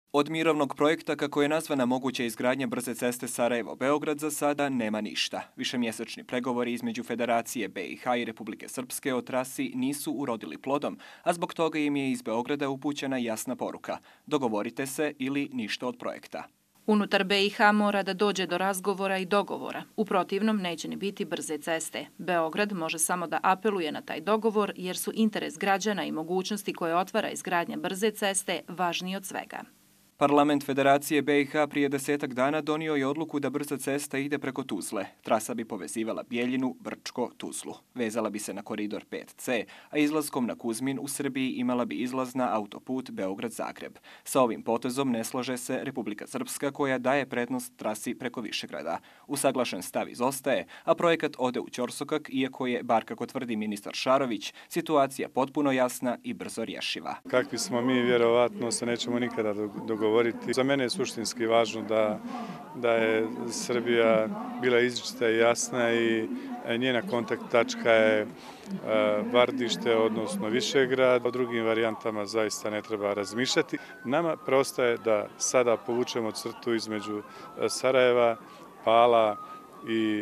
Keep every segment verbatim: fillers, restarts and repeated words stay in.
Od mirovnog projekta, kako je nazvana moguća izgradnja brze ceste Sarajevo-Beograd, za sada nema ništa. Višemjesečni pregovori između Federacije B i H i Republike Srpske o trasi nisu urodili plodom, a zbog toga im je iz Beograda upućena jasna poruka: dogovorite se ili ništa od projekta. Unutar B i H mora da dođe do razgovora i dogovora. U protivnom neće ni biti brze ceste. Beograd može samo da apeluje na taj dogovor jer su interes građana i mogućnosti koje otvara izgradnja brze ceste važniji od svega. Parlament Federacije B i H prije desetak dana donio je odluku da brza cesta ide preko Tuzle. Trasa bi povezivala Bijeljinu, Brčko, Tuzlu. Vezala bi se na koridor pet C, a izlaskom na Kuzmin u Srbiji imala bi izlaz na autoput Beograd-Zagreb. Sa ovim potezom ne slaže se Republika Srpska, koja daje prednost trasi preko Višegrada. Usaglašen stav izostaje, a projekat ode u ćorsokak, iako je, bar kako tvrdi ministar Šarović, situacija potpuno jasna i brzo rješiva. Kakvi smo mi, vjerovatno se nećemo nikada dogovoriti. Za mene je suštinski važno da, da je Srbija bila izričita i jasna i njena kontakt tačka je Vardište, odnosno Višegrad. O drugim varijantama zaista ne treba razmišljati. Nama preostaje da sada povučemo crtu između Sarajeva, Pala i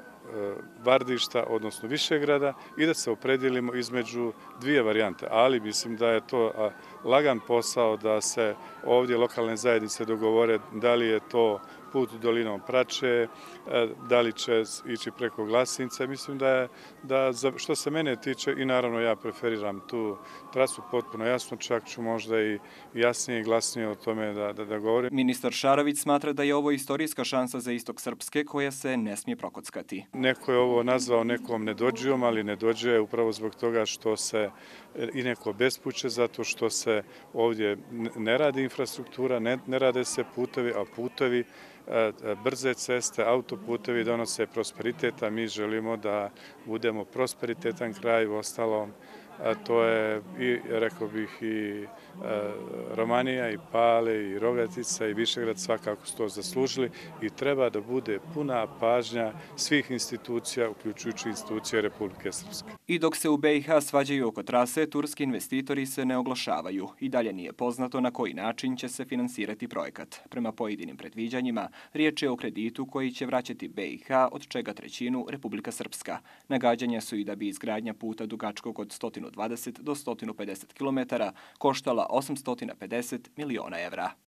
Vardišta, odnosno Višegrada, i da se opredijelimo između dvije varijante. Ali mislim da je to lagan posao da se ovdje lokalne zajednice dogovore da li je to put dolinom Prače, da li će ići preko Glasinca. Mislim da je, da što se mene tiče, i naravno ja preferiram tu trasu potpuno jasno, čak ću možda i jasnije i glasnije o tome da, da, da govorim. Ministar Šarović smatra da je ovo istorijska šansa za istok Srpske koja se ne smije prokockati. Neko je ovo nazvao nekom nedođijom, ali ne dođe upravo zbog toga što se i neko bespuće, zato što se ovdje ne radi infrastruktura, ne, ne rade se putevi, a putevi, brze ceste, autoputevi donose prosperitet, a mi želimo da budemo prosperitetan kraj. U ostalom, to je, i rekao bih, i Romanija, i Pale, i Rogatica, i Višegrad svakako su to zaslužili i treba da bude puna pažnja svih institucija, uključujući institucije Republike Srpske. I dok se u B i H svađaju oko trase, turski investitori se ne oglašavaju. I dalje nije poznato na koji način će se finansirati projekat. Prema pojedinim predviđanjima, riječ je o kreditu koji će vraćati B i H, od čega trećinu Republika Srpska. Nagađanja su i da bi izgradnja puta dugačkog od sto dvadeset do sto pedeset kilometara koštala osamsto pedeset miliona evra.